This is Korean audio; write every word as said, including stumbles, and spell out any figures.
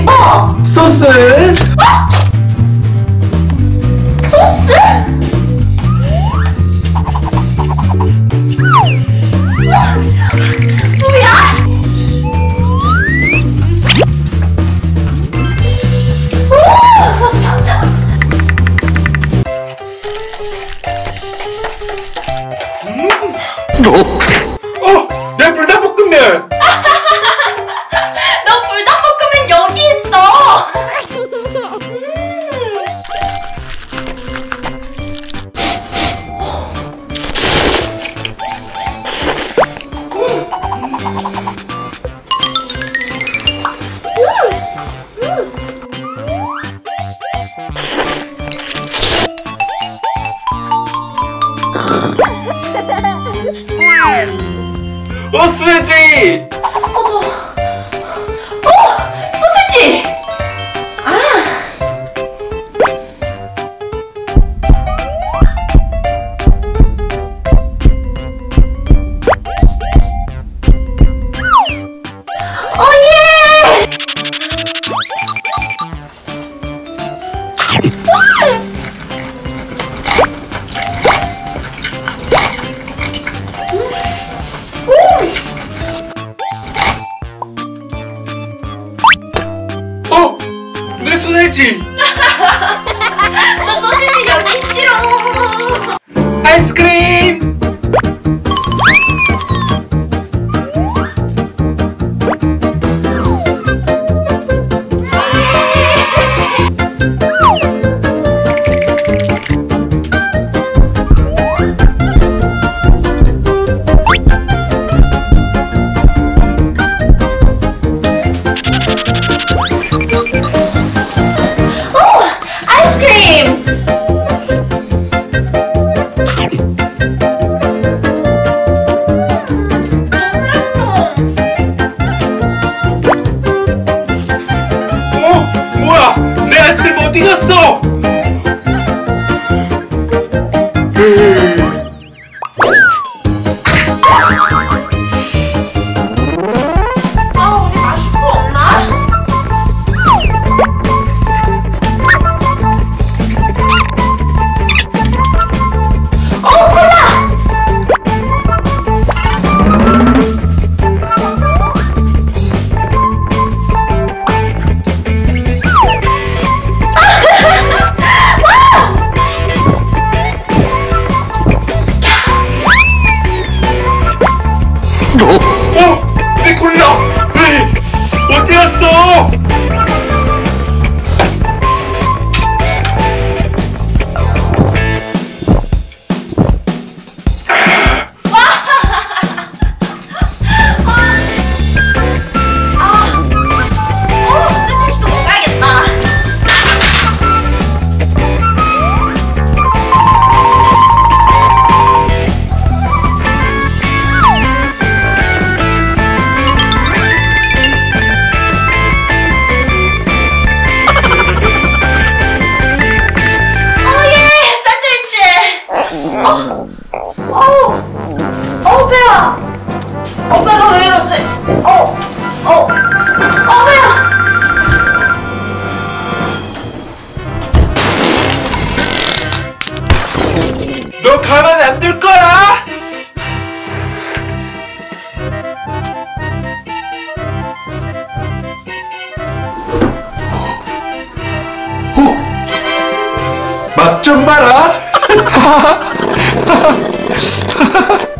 대박! 소스? 어? 소스? 뭐야? 어! 내 불닭볶음면! 너 불닭볶음면 여기 있어! 어, 소세지! 어, 어, 소세지! 아! 어, 예! 어! 내 소세지! 너 소세지 여기 있지롱! 아이스크림! 아이스크림! 어? 뭐야? 내 아이스크림 어디 갔어? 아, 우리 마실 거 없나? 어, 콜라! 어? 내 콜라! 에이, 어디 갔어? 아, 어, 샌드위치도 먹어야겠다. 어, 예, 샌드위치. 어, 어우, 어, 배야. 어, 배가 왜 이러지? 어, 어, 어, 배야. 너 가만 안 둘 거야! 맛 좀 봐라!